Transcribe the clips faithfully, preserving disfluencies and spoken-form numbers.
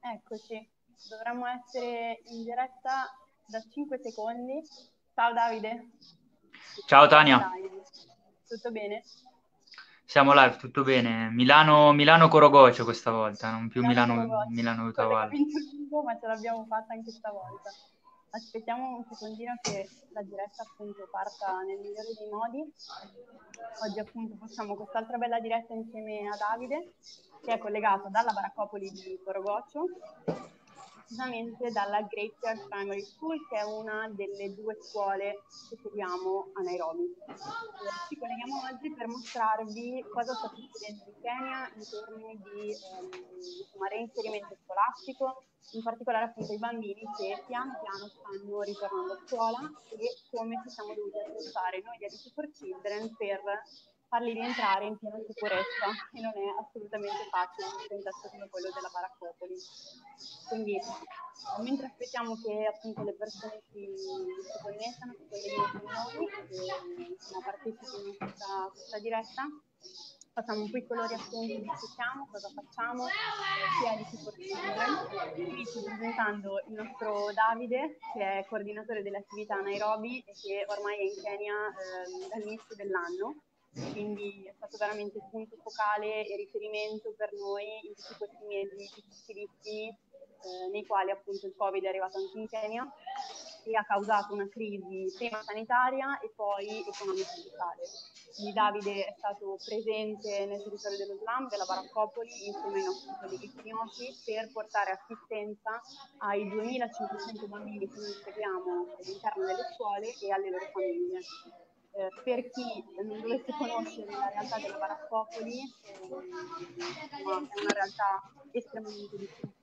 Eccoci, dovremmo essere in diretta da cinque secondi. Ciao Davide. Ciao Siamo Tania, live. Tutto bene? siamo live, tutto bene. Milano, Milano Corogocio questa volta, non più Milano Milano, Corogocci, Milano Utavalle. collegamento lungo, ma ce l'abbiamo fatta anche stavolta. Aspettiamo un secondino che la diretta appunto parta nel migliore dei modi. Oggi appunto facciamo quest'altra bella diretta insieme a Davide, che è collegato dalla Baraccopoli di Corogoccio, precisamente dalla Graveyard Primary School, che è una delle due scuole che seguiamo a Nairobi. Eh, ci colleghiamo oggi per mostrarvi cosa sta succedendo in Kenya in termini di ehm, insomma, reinserimento scolastico, in particolare appunto i bambini che piano piano stanno ritornando a scuola e come ci siamo dovuti attrezzare noi di Alice for Children per farli rientrare in piena sicurezza, e non è assolutamente facile in un contesto come quello della Baraccopoli. Quindi mentre aspettiamo che appunto le persone si, si connettano, si colleghino con noi e insomma, partecipino a questa, questa diretta, facciamo un piccolo riassunto di chi siamo, cosa facciamo, chi è Alice for Children. Inizio presentando il nostro Davide, che è coordinatore delle attività a Nairobi e che ormai è in Kenya eh, dall'inizio dell'anno. Quindi è stato veramente punto focale e riferimento per noi in tutti questi mesi difficilissimi eh, nei quali appunto il Covid è arrivato anche in Kenya e ha causato una crisi prima sanitaria e poi economico-sociale. Quindi Davide è stato presente nel territorio dello slam, della Baraccopoli, insieme ai nostri colleghi kenyoti, per portare assistenza ai duemilacinquecento bambini che noi seguiamo all'interno delle scuole e alle loro famiglie. Eh, per chi non dovesse conoscere la realtà della Baraccopoli, eh, insomma, è una realtà estremamente difficile,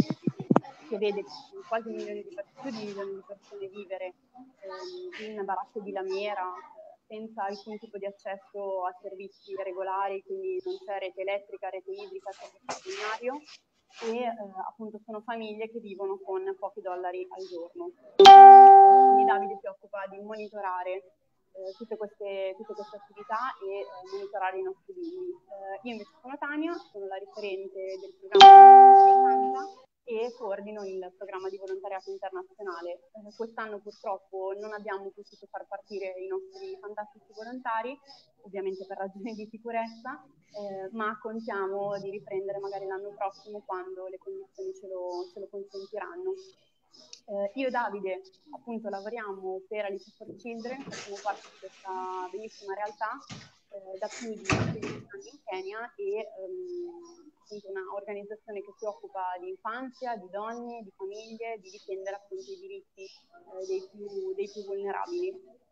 che vede quasi un milione di persone, più di un milione di persone vivere ehm, in baracche di lamiera, senza alcun tipo di accesso a servizi regolari, quindi non c'è rete elettrica, rete idrica, servizio fognario, e eh, appunto sono famiglie che vivono con pochi dollari al giorno. Quindi Davide si occupa di monitorare eh, tutte, queste, tutte queste attività e eh, monitorare i nostri bimbi. Eh, io invece sono Tania, sono la referente del programma e coordino il programma di volontariato internazionale. Eh, quest'anno purtroppo non abbiamo potuto far partire i nostri fantastici volontari, ovviamente per ragioni di sicurezza, eh, ma contiamo di riprendere magari l'anno prossimo quando le condizioni ce lo, ce lo consentiranno. Eh, io e Davide appunto lavoriamo per Alice for Children, facciamo parte di questa bellissima realtà eh, da più di quindici anni in Kenya e ehm, appunto un'organizzazione che si occupa di infanzia, di donne, di famiglie, di difendere appunto i diritti eh, dei, più, dei più vulnerabili.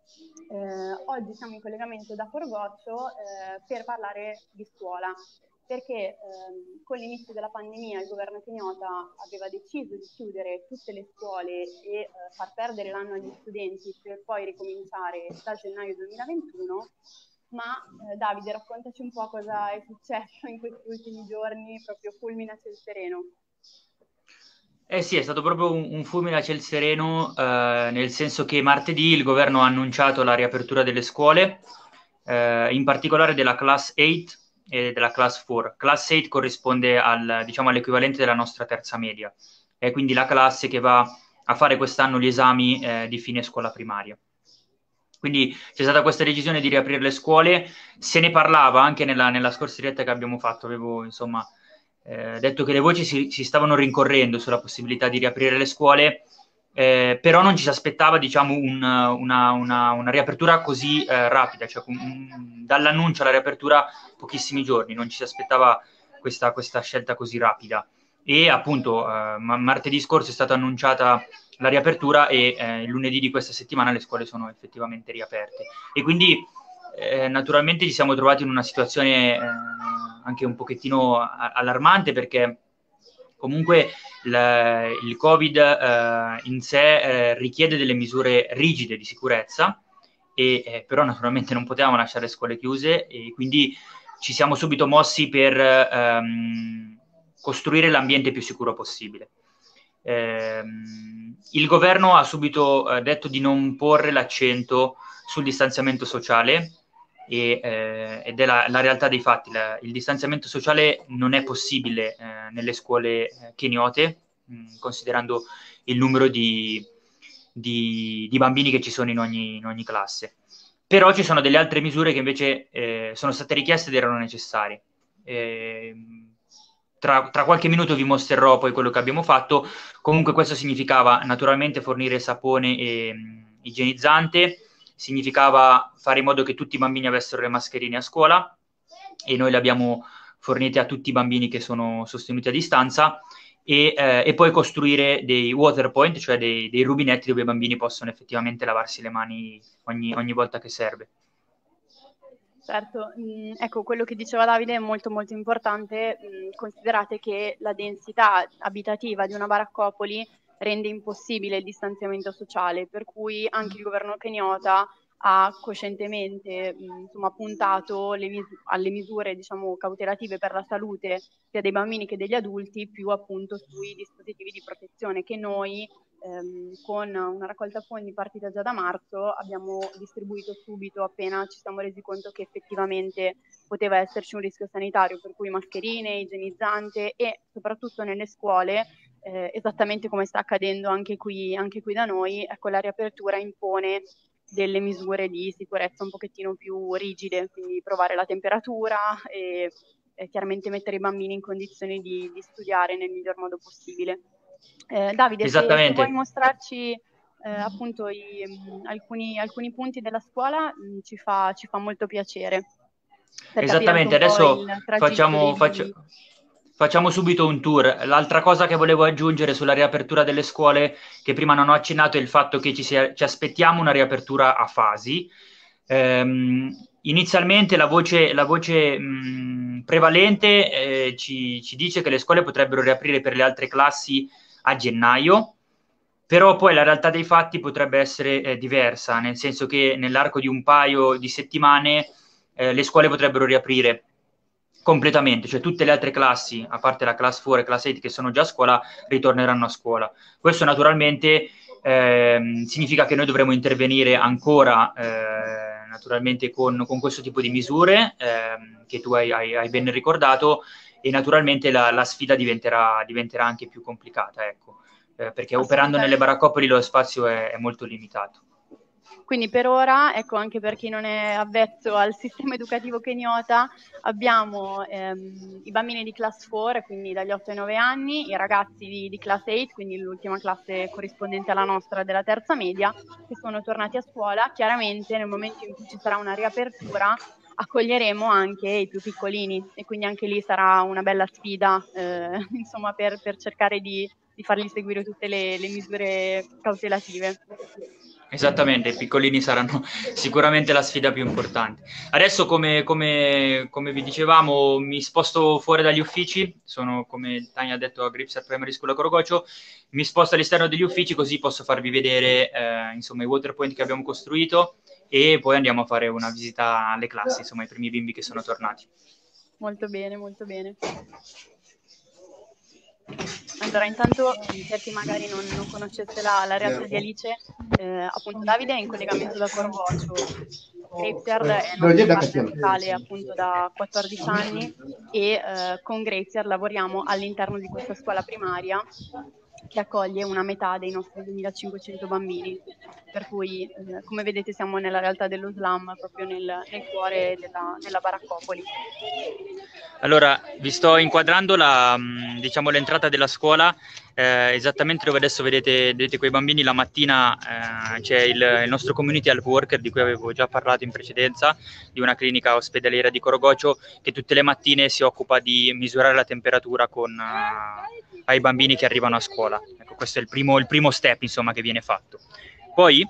Eh, oggi siamo in collegamento da Forgoccio eh, per parlare di scuola, perché ehm, con l'inizio della pandemia il governo kenyota aveva deciso di chiudere tutte le scuole e eh, far perdere l'anno agli studenti per poi ricominciare da gennaio duemilaventuno. Ma eh, Davide, raccontaci un po' cosa è successo in questi ultimi giorni, proprio fulmine a ciel sereno. Eh sì, è stato proprio un, un fulmine a ciel sereno, eh, nel senso che martedì il governo ha annunciato la riapertura delle scuole, eh, in particolare della Class otto e della Class quattro. Class otto corrisponde al, diciamo, all'equivalente della nostra terza media, è quindi la classe che va a fare quest'anno gli esami eh, di fine scuola primaria. Quindi c'è stata questa decisione di riaprire le scuole, se ne parlava anche nella, nella scorsa diretta che abbiamo fatto, avevo insomma eh, detto che le voci si, si stavano rincorrendo sulla possibilità di riaprire le scuole, eh, però non ci si aspettava diciamo un, una, una, una riapertura così eh, rapida, cioè un, dall'annuncio alla riapertura pochissimi giorni, non ci si aspettava questa, questa scelta così rapida. E appunto eh, martedì scorso è stata annunciata la riapertura e eh, il lunedì di questa settimana le scuole sono effettivamente riaperte. E quindi eh, naturalmente ci siamo trovati in una situazione eh, anche un pochettino allarmante, perché comunque il, il Covid eh, in sé eh, richiede delle misure rigide di sicurezza, e, eh, però naturalmente non potevamo lasciare le scuole chiuse, e quindi ci siamo subito mossi per ehm, costruire l'ambiente più sicuro possibile. Eh, il governo ha subito eh, detto di non porre l'accento sul distanziamento sociale, e, eh, ed è la, la realtà dei fatti. La, il distanziamento sociale non è possibile eh, nelle scuole eh, kenyote, mh, considerando il numero di, di, di bambini che ci sono in ogni, in ogni classe. Però ci sono delle altre misure che invece eh, sono state richieste ed erano necessarie. Eh, tra, tra qualche minuto vi mostrerò poi quello che abbiamo fatto. Comunque questo significava naturalmente fornire sapone e mh, igienizzante, significava fare in modo che tutti i bambini avessero le mascherine a scuola, e noi le abbiamo fornite a tutti i bambini che sono sostenuti a distanza, e, eh, e poi costruire dei water point, cioè dei, dei rubinetti dove i bambini possono effettivamente lavarsi le mani ogni, ogni volta che serve. Certo, mh, ecco, quello che diceva Davide è molto molto importante. Mh, considerate che la densità abitativa di una baraccopoli rende impossibile il distanziamento sociale, per cui anche il governo keniota ha coscientemente mh, insomma, puntato le mis- alle misure, diciamo, cautelative per la salute sia dei bambini che degli adulti, più appunto sui dispositivi di protezione che noi ehm, con una raccolta fondi partita già da marzo abbiamo distribuito subito appena ci siamo resi conto che effettivamente poteva esserci un rischio sanitario, per cui mascherine, igienizzante, e soprattutto nelle scuole, eh, esattamente come sta accadendo anche qui, anche qui da noi, ecco, la riapertura impone delle misure di sicurezza un pochettino più rigide, quindi provare la temperatura e, e chiaramente mettere i bambini in condizioni di, di studiare nel miglior modo possibile. Eh, Davide, se, se vuoi Esattamente. mostrarci eh, appunto i, mh, alcuni, alcuni punti della scuola, mh, ci fa, ci fa molto piacere per capire anche Esattamente, un po' adesso il tragitto dei facciamo, faccia- bimbi. facciamo subito un tour. L'altra cosa che volevo aggiungere sulla riapertura delle scuole, che prima non ho accennato, è il fatto che ci, sia- ci aspettiamo una riapertura a fasi. Ehm, inizialmente la voce, la voce mh, prevalente eh, ci, ci dice che le scuole potrebbero riaprire per le altre classi a gennaio, però poi la realtà dei fatti potrebbe essere eh, diversa, nel senso che nell'arco di un paio di settimane eh, le scuole potrebbero riaprire completamente, cioè tutte le altre classi, a parte la class quattro e class otto che sono già a scuola, ritorneranno a scuola. Questo naturalmente ehm, significa che noi dovremo intervenire ancora eh, naturalmente con, con questo tipo di misure ehm, che tu hai, hai, hai ben ricordato, e naturalmente la, la sfida diventerà, diventerà anche più complicata, ecco, eh, perché operando nelle Assolutamente. baraccopoli lo spazio è, è molto limitato. Quindi per ora, ecco, anche per chi non è avvezzo al sistema educativo keniota, abbiamo ehm, i bambini di class quattro, quindi dagli otto ai nove anni, i ragazzi di, di class otto, quindi l'ultima classe corrispondente alla nostra della terza media, che sono tornati a scuola. Chiaramente nel momento in cui ci sarà una riapertura accoglieremo anche i più piccolini, e quindi anche lì sarà una bella sfida, eh, insomma, per, per cercare di, di fargli seguire tutte le, le misure cautelative. Esattamente, i piccolini saranno sicuramente la sfida più importante. Adesso, come, come, come vi dicevamo, mi sposto fuori dagli uffici, sono, come Tania ha detto, a Gripser Primary School a Corogocio, mi sposto all'esterno degli uffici così posso farvi vedere eh, insomma, i water point che abbiamo costruito, e poi andiamo a fare una visita alle classi, insomma, ai primi bimbi che sono tornati. Molto bene, molto bene. Allora, intanto, per chi magari non, non conoscesse la, la realtà di Alice, eh, appunto Davide è in collegamento da Corvocio. Grapesiard è nostro partner locale appunto da quattordici anni, e eh, con Grapesiard lavoriamo all'interno di questa scuola primaria che accoglie una metà dei nostri duemilacinquecento bambini, per cui eh, come vedete siamo nella realtà dello slam, proprio nel, nel cuore della, della baraccopoli. Allora, vi sto inquadrando la, diciamo, l'entrata della scuola, eh, esattamente dove adesso vedete, vedete quei bambini. La mattina eh, c'è il, il nostro community health worker, di cui avevo già parlato in precedenza, di una clinica ospedaliera di Corogocio, che tutte le mattine si occupa di misurare la temperatura con, uh, ai bambini che arrivano a scuola. Ecco, questo è il primo, il primo step, insomma, che viene fatto. Poi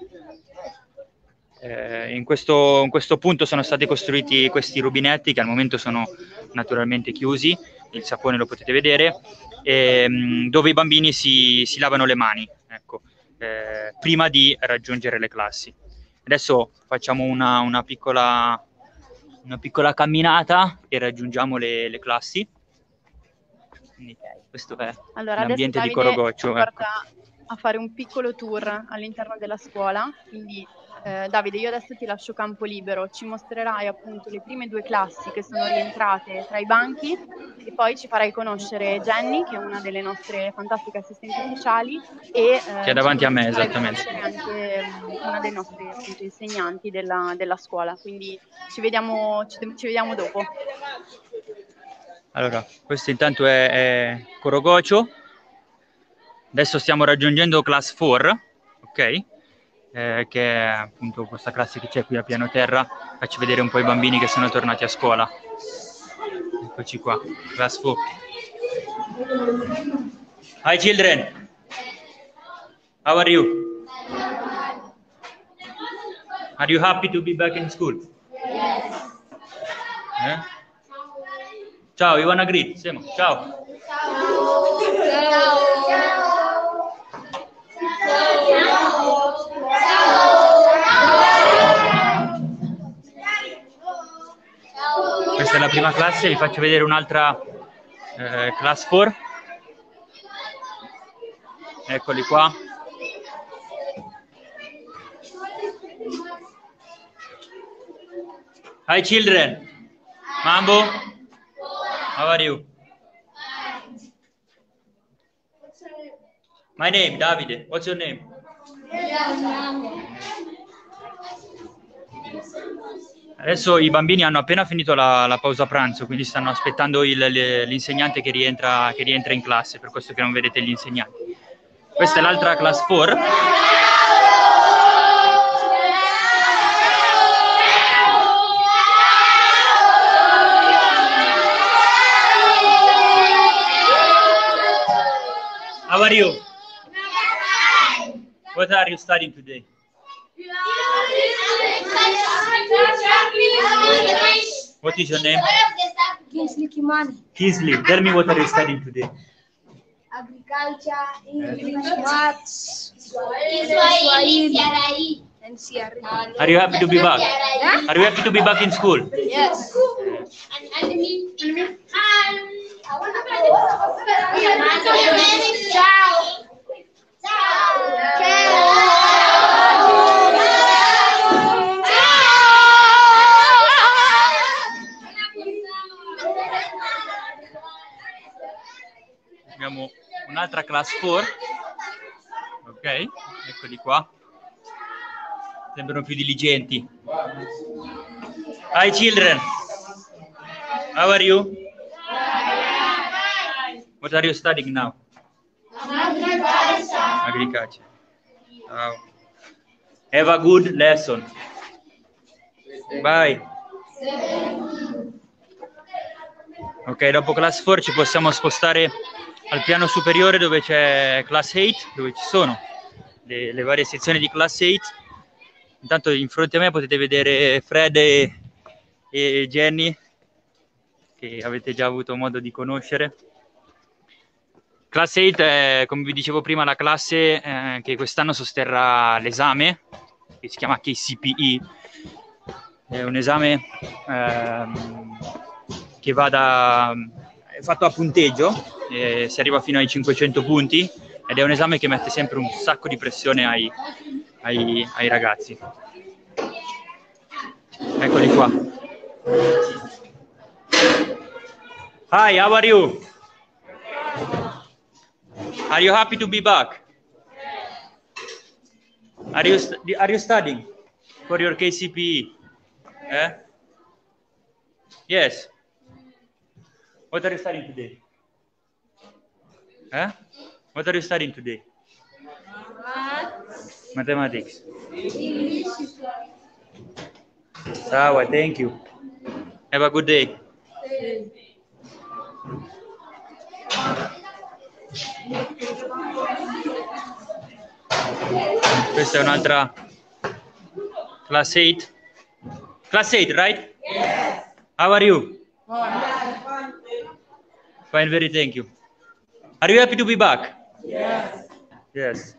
eh, in, questo, in questo punto sono stati costruiti questi rubinetti, che al momento sono naturalmente chiusi, il sapone lo potete vedere, ehm, dove i bambini si, si lavano le mani, ecco, eh, prima di raggiungere le classi. Adesso facciamo una, una, piccola, una piccola camminata e raggiungiamo le, le classi. Quindi questo è Allora, adesso l'ambiente di Davide ci Corogoccio. porta Ecco. a fare un piccolo tour all'interno della scuola, quindi Eh, Davide, io adesso ti lascio campo libero, ci mostrerai appunto le prime due classi che sono rientrate tra i banchi e poi ci farai conoscere Jenny, che è una delle nostre fantastiche assistenti sociali, e Che è eh, davanti ci, a me, ci farai esattamente. conoscere anche um, una dei nostri appunto, insegnanti della, della scuola. Quindi ci vediamo, ci, ci vediamo dopo. Allora, questo intanto è, è Corogocio. Adesso stiamo raggiungendo class quattro, ok? Eh, che è appunto questa classe che c'è qui a piano terra. Faccio vedere un po' i bambini che sono tornati a scuola. Eccoci qua, class quattro. Hi children, how are you? Are you happy to be back in school? Yes. Eh? Ciao, you wanna greet? Semo, ciao. Ciao. Questa è la prima classe, vi faccio vedere un'altra eh, class quattro. Eccoli qua. Hi children. Mambo. How are you? My name, Davide. What's your name? Adesso i bambini hanno appena finito la, la pausa pranzo, quindi stanno aspettando l'insegnante che rientra, che rientra in classe, per questo che non vedete gli insegnanti. Questa è l'altra class quattro. How are you? What are you studying today? What is your name? Kingsley Kimani. Kingsley, tell me what are you studying today? Agriculture, English, Maths, Swahili, and C R E. Are you happy to be back? Yeah? Are you happy to be back in school? Yes. Abbiamo un'altra class quattro. Ok, eccoli qua. Sembrano più diligenti. Hi children. How are you? What are you studying now? Agriculture. Wow. Have a good lesson. Bye. Ok, dopo class quattro ci possiamo spostare al piano superiore dove c'è class otto, dove ci sono le, le varie sezioni di class otto. Intanto in fronte a me potete vedere Fred e, e Jenny, che avete già avuto modo di conoscere. Class otto è, come vi dicevo prima, la classe eh, che quest'anno sosterrà l'esame, che si chiama K C P E. È un esame ehm, che va da, è fatto a punteggio, eh, si arriva fino ai cinquecento punti, ed è un esame che mette sempre un sacco di pressione ai, ai, ai ragazzi. Eccoli qua. Hi, how are you? Are you happy to be back? Are you, are you studying for your K C P E? Eh? Yes. What are you studying today? Eh? What are you studying today? Mathematics. Sawa, thank you. Have a good day. Questa è un'altra class otto. Class otto, right? Yes. How are you? Fine. Fine, very thank you. Are you happy to be back? Yes. Yes.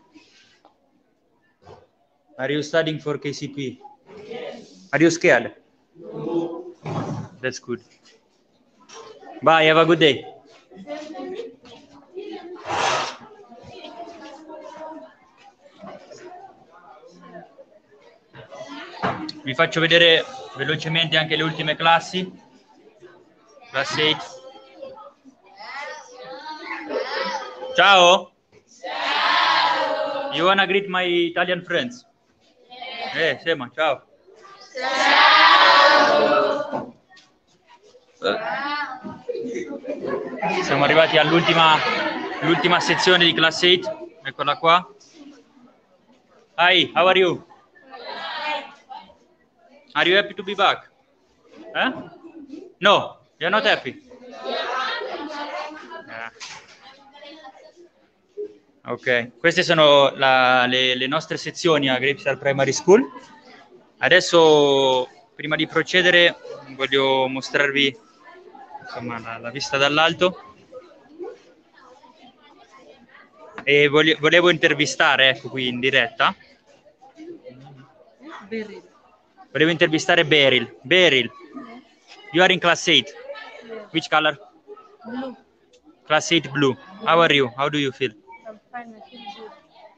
Are you studying for K C P? Yes. Are you scared? No. That's good. Bye, have a good day. vi faccio vedere velocemente anche le ultime classi. Class otto. Ciao! Ciao! You wanna greet my Italian friends? Eh, Sema, ciao! Ciao! Siamo arrivati all'ultima l'ultima sezione di Class otto, eccola qua. Hi, how are you? Are you happy to be back? Eh? No, you're not happy? Yeah. Ok, queste sono la, le, le nostre sezioni a Grapestar Primary School. Adesso, prima di procedere, voglio mostrarvi insomma, la, la vista dall'alto. E voglio, volevo intervistare, ecco qui in diretta. Beryl. Volevo intervistare Beryl. Beryl, you are in class eight. Which color? Blue. Class eight blue. How are you? How do you feel? I'm fine. I feel good.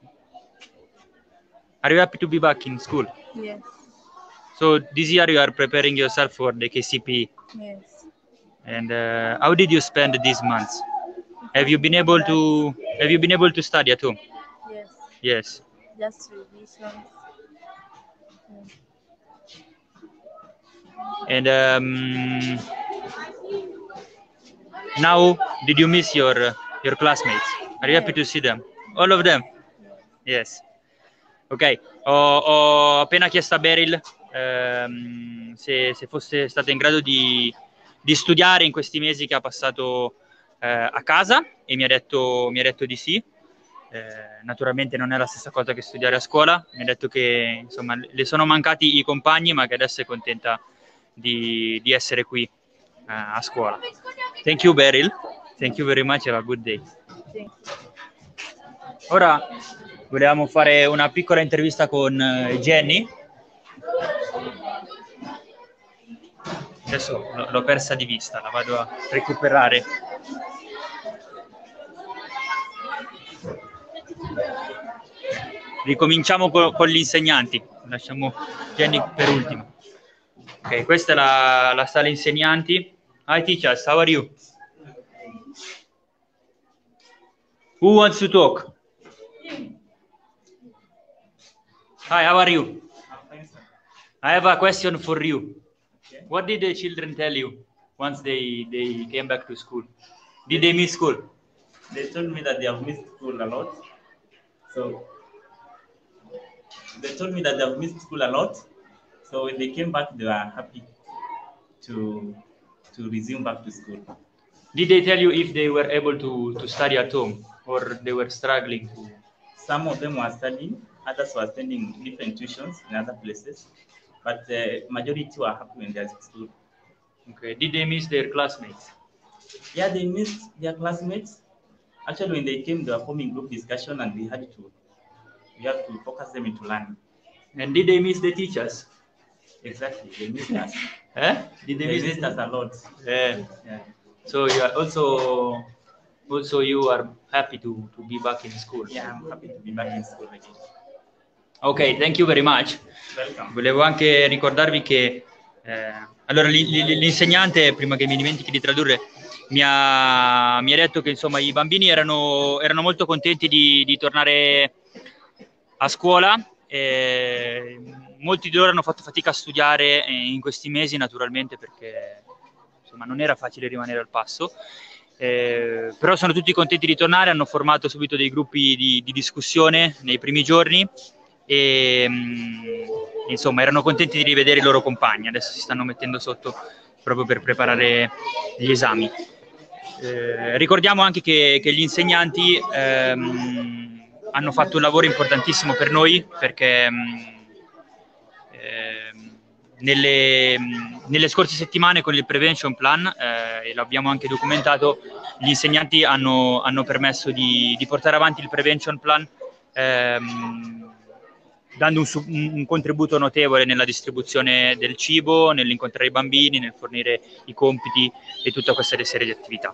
Are you happy to be back in school? Yes. So this year you are preparing yourself for the K C P E. Yes. And uh, how did you spend these months? Have you been able to Have you been able to study at home? Yes. Yes. Just revisions. And um, now, did you miss your your classmates? Are you happy to see them? All of them? Yes. Ok, ho, ho appena chiesto a Beryl ehm, se, se fosse stata in grado di, di studiare in questi mesi che ha passato eh, a casa e mi ha detto, mi ha detto di sì. Eh, naturalmente non è la stessa cosa che studiare a scuola. Mi ha detto che insomma le sono mancati i compagni, ma che adesso è contenta di, di essere qui eh, a scuola. Thank you Beryl, thank you very much, have a good day. Ora volevamo fare una piccola intervista con eh, Jenny. Adesso l'ho persa di vista, la vado a recuperare. Ricominciamo co con gli insegnanti, lasciamo Jenny per ultima. Ok, questa è la, la sala insegnanti. Hi teachers, how are you? Who wants to talk? Hi, how are you? I have a question for you. What did the children tell you once they, they came back to school? Did they miss school? They told me that they have missed school a lot. So they told me that they have missed school a lot. So when they came back, they were happy to to resume back to school. Did they tell you if they were able to, to study at home or they were struggling to? Some of them were studying, others were attending different tuitions in other places, but the majority were happy when they are at school. Okay. Did they miss their classmates? Yeah, they missed their classmates. Actually, when they came, they were forming group discussion, and we had to we have to focus them into learning. And did they miss the teachers? Exactly, they missed us. Eh? Did they, They miss missed us a lot. Yeah. Yeah. So you are also also you are happy to, to be back in school. Yeah, I'm happy to be back in school again. Ok, thank you very much. Welcome. Volevo anche ricordarvi che eh, allora l'insegnante, prima che mi dimentichi di tradurre, mi ha, mi ha detto che insomma i bambini erano, erano molto contenti di, di tornare a scuola. E molti di loro hanno fatto fatica a studiare in questi mesi, naturalmente, perché insomma non era facile rimanere al passo. Eh, però sono tutti contenti di tornare, hanno formato subito dei gruppi di, di discussione nei primi giorni e mh, insomma erano contenti di rivedere i loro compagni. Adesso si stanno mettendo sotto proprio per preparare gli esami. Eh, ricordiamo anche che, che gli insegnanti ehm, hanno fatto un lavoro importantissimo per noi, perché mh, eh, nelle, mh, nelle scorse settimane con il Prevention Plan, eh, e l'abbiamo anche documentato, gli insegnanti hanno, hanno permesso di, di portare avanti il Prevention Plan, ehm, dando un, un contributo notevole nella distribuzione del cibo, nell'incontrare i bambini, nel fornire i compiti e tutta questa serie di attività.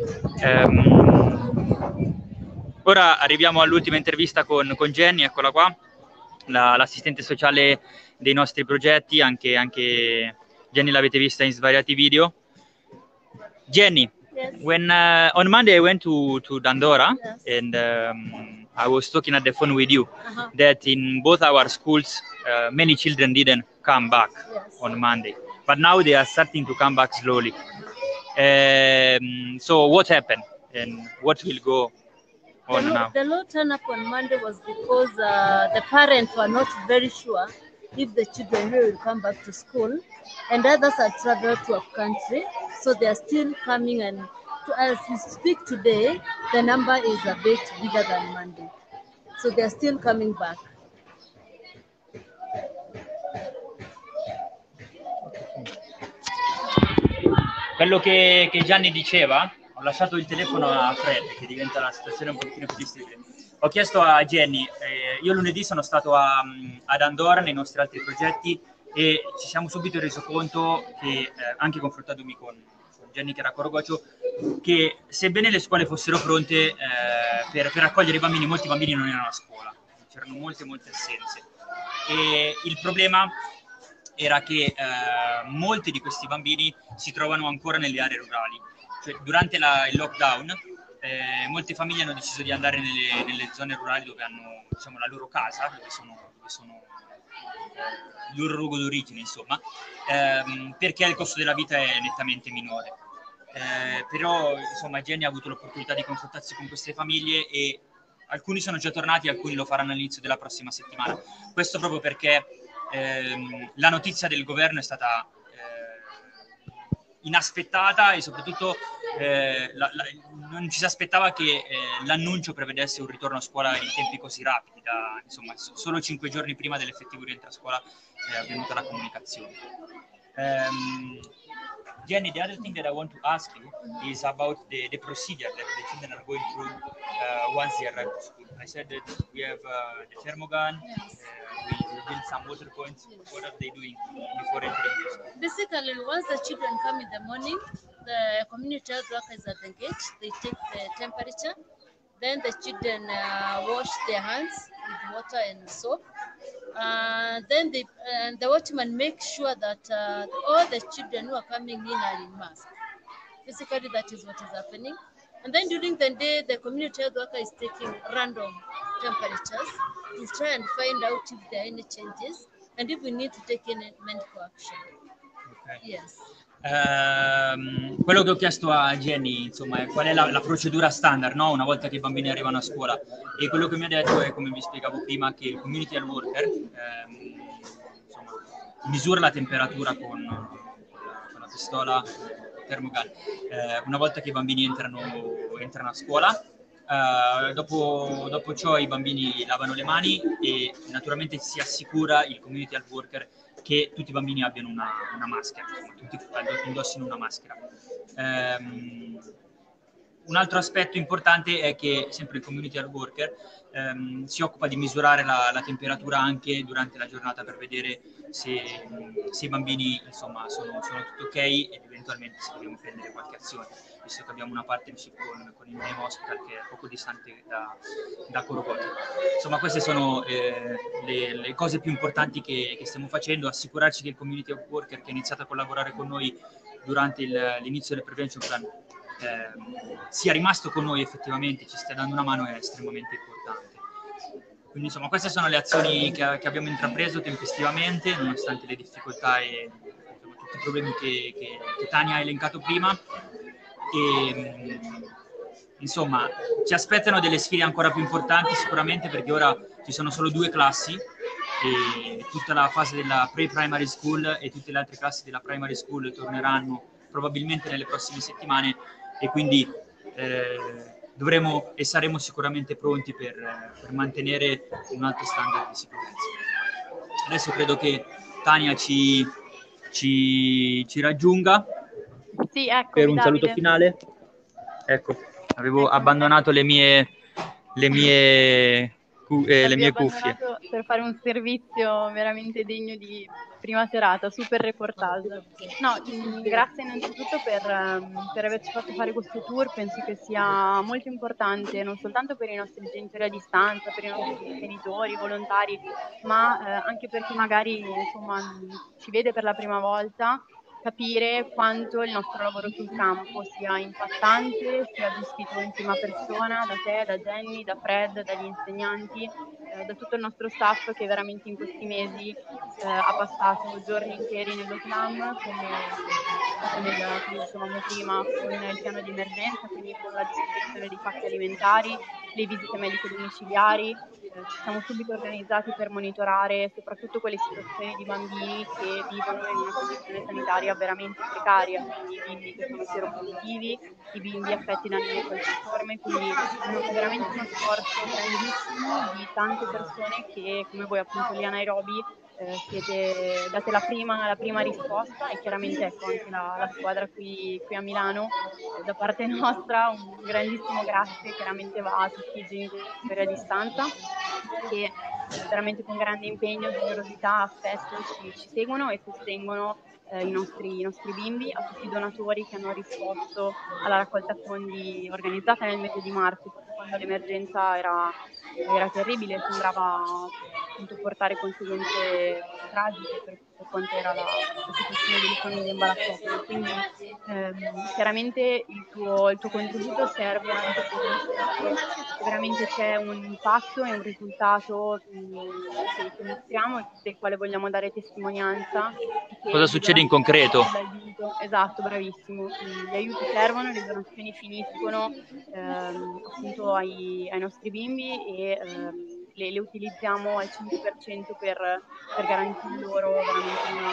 Um, ora arriviamo all'ultima intervista con, con Jenny, eccola qua, la, l'assistente sociale dei nostri progetti, anche, anche Jenny l'avete vista in svariati video. Jenny, Yes. when uh, on Monday I went to, to Dandora, Yes. and um, I was talking at the phone with you Uh-huh. that in both our schools uh, many children didn't come back Yes. on Monday, but now they are starting to come back slowly. Um, so what happened and what will go The on low, now? the low turn up on Monday was because uh, the parents were not very sure if the children will come back to school, and others had traveled to a country, so they are still coming. And to, as we speak today, the number is a bit bigger than Monday, so they are still coming back. Quello che, che Gianni diceva, ho lasciato il telefono a Fred, che diventa la situazione un pochino più difficile. Ho chiesto a Jenny, eh, io lunedì sono stato a, ad Andorra nei nostri altri progetti e ci siamo subito reso conto che, eh, anche confrontandomi con, con Jenny che era a Corogocio, che sebbene le scuole fossero pronte eh, per, per accogliere i bambini, molti bambini non erano a scuola, c'erano molte molte assenze. E il problema era che eh, molti di questi bambini si trovano ancora nelle aree rurali. Cioè, durante la, il lockdown eh, molte famiglie hanno deciso di andare nelle, nelle zone rurali dove hanno, diciamo, la loro casa, dove sono, dove sono eh, il loro luogo d'origine, insomma, ehm, perché il costo della vita è nettamente minore. Eh, però insomma Jenny ha avuto l'opportunità di confrontarsi con queste famiglie e alcuni sono già tornati, alcuni lo faranno all'inizio della prossima settimana. Questo proprio perché ehm, la notizia del governo è stata inaspettata e soprattutto eh, la, la, non ci si aspettava che eh, l'annuncio prevedesse un ritorno a scuola in tempi così rapidi. Da, insomma, so, solo cinque giorni prima dell'effettivo rientro a scuola è avvenuta la comunicazione. Um, Jenny, the other thing that I want to ask you is about the, the procedure that the children are going through uh, once they arrive to school. I said that we have uh, the thermogun, Yes. uh, we, we build some water points. What are they doing before entering the school? Basically, once the children come in the morning, the community health worker is at the gate. They take the temperature. Then the children uh, wash their hands with water and soap. Uh, then they, and the watchman makes sure that uh, all the children who are coming in are in mask. Basically, that is what is happening. And then during the day, the community health worker is taking random temperatures to try and find out if there are any changes and if we need to take any medical action. Okay. Yes. Ehm, quello che ho chiesto a Jenny, insomma, è qual è la, la procedura standard, no? Una volta che i bambini arrivano a scuola. E quello che mi ha detto è, come vi spiegavo prima, che il community health worker ehm, insomma, misura la temperatura con, con la pistola thermogun. Eh, una volta che i bambini entrano, entrano a scuola, eh, dopo, dopo ciò i bambini lavano le mani e naturalmente si assicura il community health worker che tutti i bambini abbiano una, una maschera, tutti indossino una maschera. Um, un altro aspetto importante è che sempre il community health worker um, si occupa di misurare la, la temperatura anche durante la giornata per vedere se, se i bambini insomma sono, sono tutto ok ed eventualmente se dobbiamo prendere qualche azione, visto che abbiamo una partnership con, con il Name Hospital che è poco distante da, da Corogocio. Insomma, queste sono eh, le, le cose più importanti che, che stiamo facendo, assicurarci che il community worker che ha iniziato a collaborare con noi durante il, l'inizio del prevention plan eh, sia rimasto con noi effettivamente, ci stia dando una mano, è estremamente importante. Quindi insomma queste sono le azioni che, che abbiamo intrapreso tempestivamente, nonostante le difficoltà e insomma, tutti i problemi che, che, che Tania ha elencato prima. E, insomma, ci aspettano delle sfide ancora più importanti sicuramente, perché ora ci sono solo due classi e tutta la fase della pre-primary school e tutte le altre classi della primary school torneranno probabilmente nelle prossime settimane e quindi eh, dovremo e saremo sicuramente pronti per, per mantenere un alto standard di sicurezza. Adesso credo che Tania ci, ci, ci raggiunga. Sì, ecco, Per un Davide. saluto finale. Ecco, avevo abbandonato le mie, le mie cu- eh, le Abbiamo mie cuffie. abbandonato per fare un servizio veramente degno di prima serata, super reportage. No, mh, grazie innanzitutto per, ehm, per averci fatto fare questo tour, penso che sia molto importante non soltanto per i nostri genitori a distanza, per i nostri genitori, volontari, ma eh, anche per chi magari insomma mh, ci vede per la prima volta, capire quanto il nostro lavoro sul campo sia impattante, sia gestito in prima persona da te, da Jenny, da Fred, dagli insegnanti, eh, da tutto il nostro staff che veramente in questi mesi eh, ha passato giorni interi nello slam, come, come, già- come dicevamo prima, con il piano di emergenza, quindi con la distribuzione di pacchi alimentari, le visite mediche domiciliari. Eh, ci siamo subito organizzati per monitorare soprattutto quelle situazioni di bambini che vivono in una condizione sanitaria veramente precaria, quindi i bimbi che sono sieropositivi, i bimbi affetti da anemia falciforme, quindi uno- è veramente uno sforzo grandissimo di tante persone che, come voi appunto lì a Nairobi, eh, siete, date la prima, la prima risposta e chiaramente ecco anche la, la squadra qui, qui a Milano, eh, da parte nostra un grandissimo grazie chiaramente va a tutti i genitori a distanza che eh, veramente con grande impegno, generosità, affetto ci, ci seguono e sostengono eh, i, nostri, i nostri bimbi, a tutti i donatori che hanno risposto alla raccolta fondi organizzata nel mese di marzo, proprio quando l'emergenza era, era terribile, sembrava appunto portare conseguenze tragiche per, per quanto era la, la situazione delle famiglie in Balassopoli. Quindi ehm, chiaramente il tuo, il tuo contributo serve anche per dire che veramente c'è un impatto e un risultato mh, che, che mostriamo e del quale vogliamo dare testimonianza. E che Cosa i succede in donativi concreto? dall'aiuto, esatto, bravissimo. Gli aiuti servono, le donazioni finiscono ehm, appunto ai, ai nostri bimbi e ehm, le, le utilizziamo al cento per cento per, per garantire loro veramente una,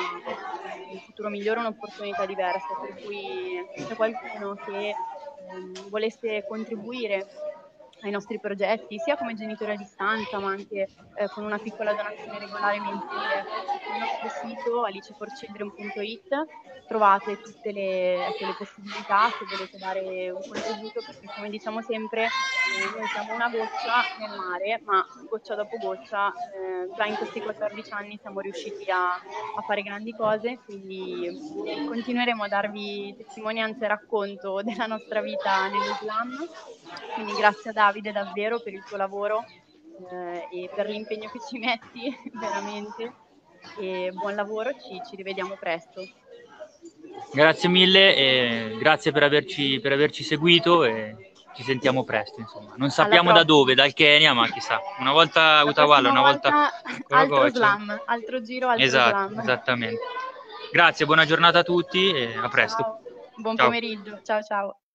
un futuro migliore, un'opportunità diversa. Per cui se c'è qualcuno che ehm, volesse contribuire ai nostri progetti, sia come genitori a distanza, ma anche eh, con una piccola donazione regolare mensile. Sul nostro sito alice for children punto it trovate tutte le, ecco, le possibilità se volete dare un contributo, perché come diciamo sempre, eh, noi siamo una goccia nel mare, ma goccia dopo goccia, eh, già in questi quattordici anni siamo riusciti a, a fare grandi cose, quindi eh, continueremo a darvi testimonianza e racconto della nostra vita nello slam. Quindi grazie a Davide davvero per il tuo lavoro eh, e per l'impegno che ci metti, veramente. E buon lavoro, ci, ci rivediamo presto. Grazie mille e grazie per averci, per averci seguito e ci sentiamo presto, insomma. Non sappiamo da dove, dal Kenya, ma chissà. Una volta a La Utawala, prossima una volta volta altro Korogoce. slam, altro giro, altro Esatto, slam. esattamente. Grazie, buona giornata a tutti e a presto. Ciao, buon Ciao. pomeriggio, ciao ciao.